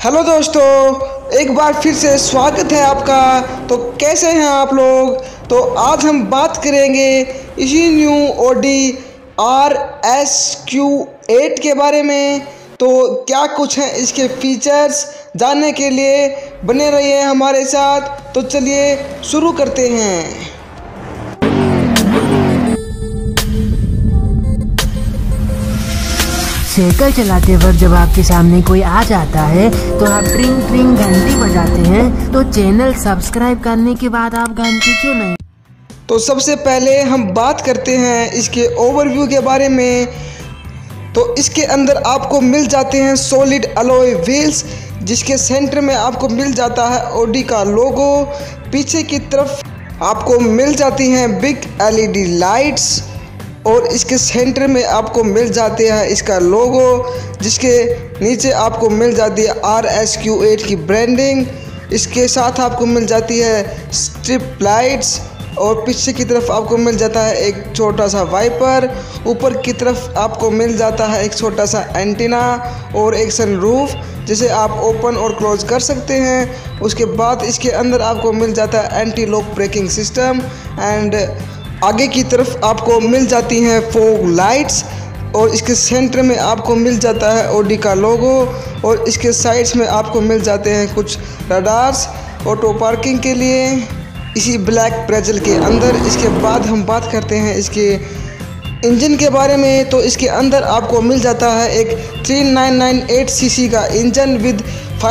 Hello दोस्तों, एक बार फिर से स्वागत है आपका। तो कैसे हैं आप लोग। तो आज हम बात करेंगे इसी न्यू ऑडी RSQ8 के बारे में। तो क्या कुछ है इसके फीचर्स, जानने के लिए बने रहिए हमारे साथ। तो चलिए शुरू करते हैं। साइकिल चलाते वक्त जब आपके सामने कोई आ जाता है तो आप ट्रिंग ट्रिंग घंटी बजाते हैं। तो चैनल सब्सक्राइब करने के बाद आप घंटी क्यों नहीं। तो सबसे पहले हम बात करते हैं इसके ओवरव्यू के बारे में। तो इसके अंदर आपको मिल जाते हैं सॉलिड अलॉय व्हील्स, जिसके सेंटर में आपको मिल जाता है ऑडी का लोगो। पीछे की तरफ आपको मिल जाती हैं बिग LED लाइट्स और इसके सेंटर में आपको मिल जाते हैं इसका लोगो, जिसके नीचे आपको मिल जाती है RSQ8 की ब्रांडिंग। इसके साथ आपको मिल जाती है स्ट्रिप लाइट्स और पीछे की तरफ आपको मिल जाता है एक छोटा सा वाइपर। ऊपर की तरफ आपको मिल जाता है एक छोटा सा एंटीना और एक सनरूफ, जिसे आप ओपन और क्लोज कर सकते हैं। उसके बाद इसके अंदर आपको मिल जाता है anti lock braking system and आगे की तरफ आपको मिल जाती हैं फॉग लाइट्स और इसके सेंटर में आपको मिल जाता है ऑडी का लोगो और इसके साइड्स में आपको मिल जाते हैं कुछ रडार्स ऑटो पार्किंग के लिए इसी ब्लैक ब्रेजल के अंदर। इसके बाद हम बात करते हैं इसके इंजन के बारे में। तो इसके अंदर आपको मिल जाता है एक 3998 सीसी का इंजन विद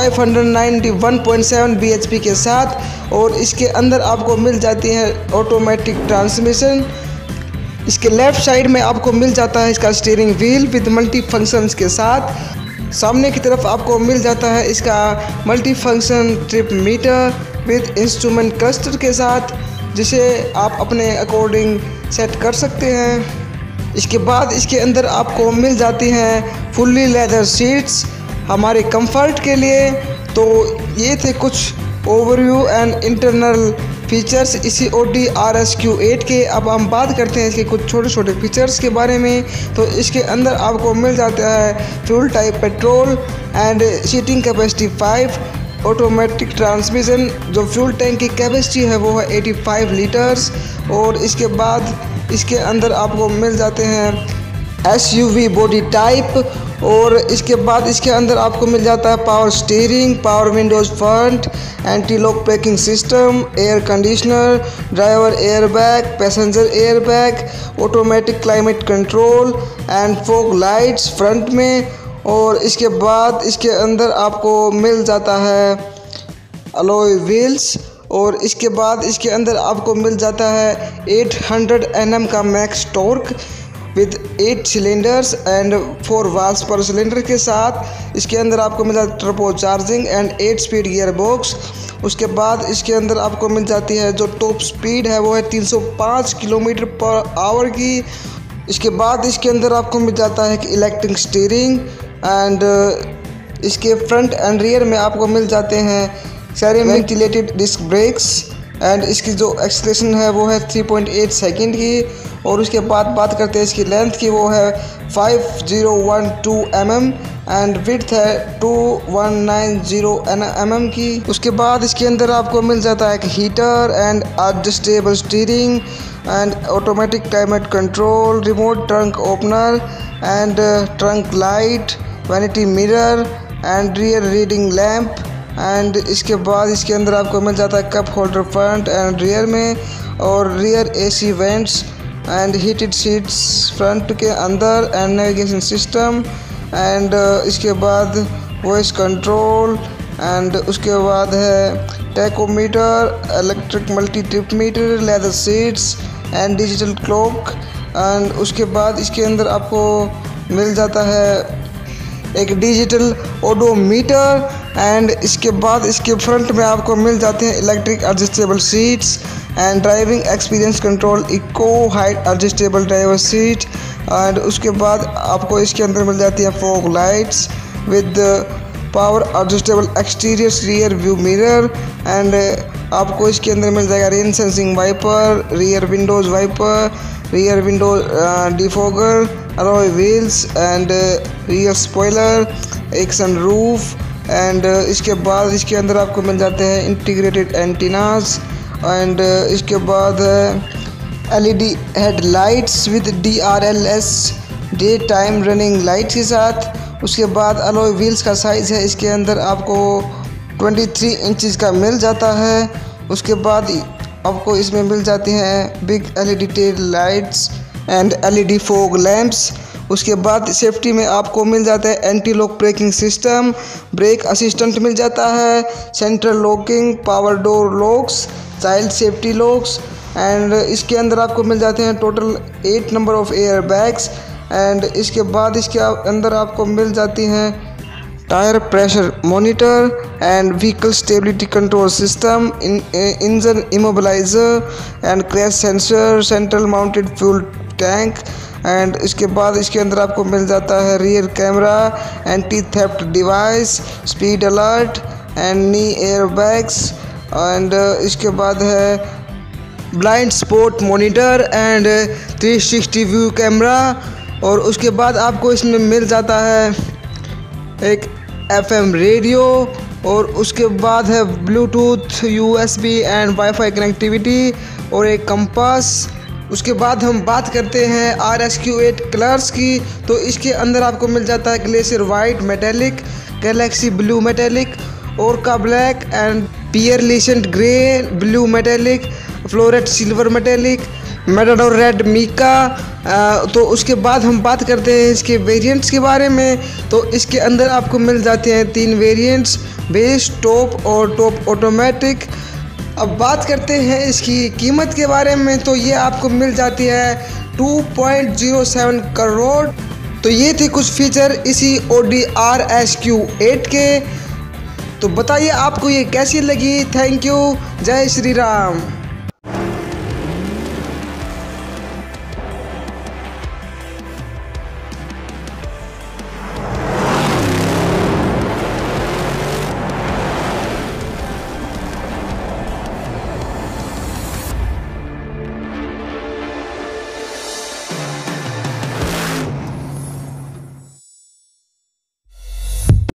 591.7 bhp के साथ और इसके अंदर आपको मिल जाती है ऑटोमेटिक ट्रांसमिशन। इसके लेफ़्ट साइड में आपको मिल जाता है इसका steering wheel with multi functions के साथ। सामने की तरफ आपको मिल जाता है इसका multi function trip meter with instrument cluster के साथ, जिसे आप अपने अकॉर्डिंग सेट कर सकते हैं। इसके बाद इसके अंदर आपको मिल जाती हैं फुल्ली लेदर सीट्स हमारे कंफर्ट के लिए। तो ये थे कुछ ओवरव्यू एंड इंटरनल फीचर्स इसी ऑडी RSQ8 के। अब हम बात करते हैं इसके कुछ छोटे छोटे फीचर्स के बारे में। तो इसके अंदर आपको मिल जाता है fuel type petrol and seating capacity 5, automatic transmission. जो फ्यूल टैंक की कैपेसिटी है वो है 85 लीटर्स और इसके बाद इसके अंदर आपको मिल जाते हैं SUV बॉडी टाइप और इसके बाद इसके अंदर आपको मिल जाता है power steering, power windows front, anti lock braking system, air conditioner, driver airbag, passenger airbag, automatic climate control and fog lights front में। और इसके बाद इसके अंदर आपको मिल जाता है अलॉय व्हील्स और इसके बाद इसके अंदर आपको मिल जाता है 800 Nm का max torque with 8 cylinders and 4 valves पर सिलेंडर के साथ। इसके अंदर आपको मिल जाता है turbo charging and 8 speed gear box. उसके बाद इसके अंदर आपको मिल जाती है जो टॉप स्पीड है वो है 305 km/h की। इसके बाद इसके अंदर आपको मिल जाता है कि इलेक्ट्रिक स्टीयरिंग एंड इसके फ्रंट एंड रियर में आपको मिल जाते हैं वेंटिलेटेड डिस्क ब्रेक्स एंड इसकी जो एक्सेलरेशन है वो है 3.8 सेकंड की। और उसके बाद बात करते हैं इसकी लेंथ की, वो है 5012 mm एंड विड्थ है 2190 mm की। उसके बाद इसके अंदर आपको मिल जाता है एक heater and adjustable steering and automatic climate control, remote trunk opener and trunk light, vanity mirror and rear reading lamp. And इसके बाद इसके अंदर आपको मिल जाता है cup holder front and rear में और rear AC vents and heated seats front के अंदर एंड नेविगेशन सिस्टम एंड इसके बाद वॉइस कंट्रोल एंड उसके बाद है tachometer, electric multi trip meter, leather seats and digital clock. And उसके बाद इसके अंदर आपको मिल जाता है एक डिजिटल ओडोमीटर एंड इसके बाद इसके फ्रंट में आपको मिल जाते हैं electric adjustable seats and driving experience control, eco height adjustable driver seat. And उसके बाद आपको इसके अंदर मिल जाती है fog lights with power adjustable exterior rear view mirror and आपको इसके अंदर मिल जाएगा rain sensing wiper, rear windows wiper, rear window defogger, alloy wheels and rear spoiler, एक सनरूफ एंड इसके बाद इसके अंदर आपको मिल जाते हैं इंटीग्रेटेड एंटीनास। एंड इसके बाद LED headlights with DRLS day time running lights के साथ। उसके बाद अलॉय व्हील्स का साइज़ है इसके अंदर आपको 23 इंचज़ का मिल जाता है। उसके बाद आपको इसमें मिल जाती हैं big LED tail lights and LED fog lamps. उसके बाद सेफ्टी में आपको मिल जाता है anti lock braking system, brake assistant मिल जाता है, central locking, power door locks, child safety locks. And इसके अंदर आपको मिल जाते हैं total 8 number of air bags. And इसके बाद इसके अंदर आपको मिल जाती हैं tyre pressure monitor and vehicle stability control system, engine immobiliser and crash sensor, central mounted fuel tank. And इसके बाद इसके अंदर आपको मिल जाता है rear camera, anti theft device, speed alert and knee air bags. And इसके बाद है blind spot monitor and 360 view camera. और उसके बाद आपको इसमें मिल जाता है एक FM रेडियो, और उसके बाद है Bluetooth, USB and wifi connectivity और एक कंपास। उसके बाद हम बात करते हैं RSQ8 कलर्स की। तो इसके अंदर आपको मिल जाता है glacier white metallic, galaxy blue metallic, orca black and pearlescent grey blue metallic, floret silver metallic, matador red mica. तो उसके बाद हम बात करते हैं इसके वेरिएंट्स के बारे में। तो इसके अंदर आपको मिल जाते हैं 3 वेरिएंट्स, बेस, टॉप और टॉप ऑटोमेटिक। अब बात करते हैं इसकी कीमत के बारे में। तो ये आपको मिल जाती है 2.07 करोड़। तो ये थे कुछ फीचर इसी Audi RSQ8 के। तो बताइए आपको ये कैसी लगी। थैंक यू, जय श्री राम।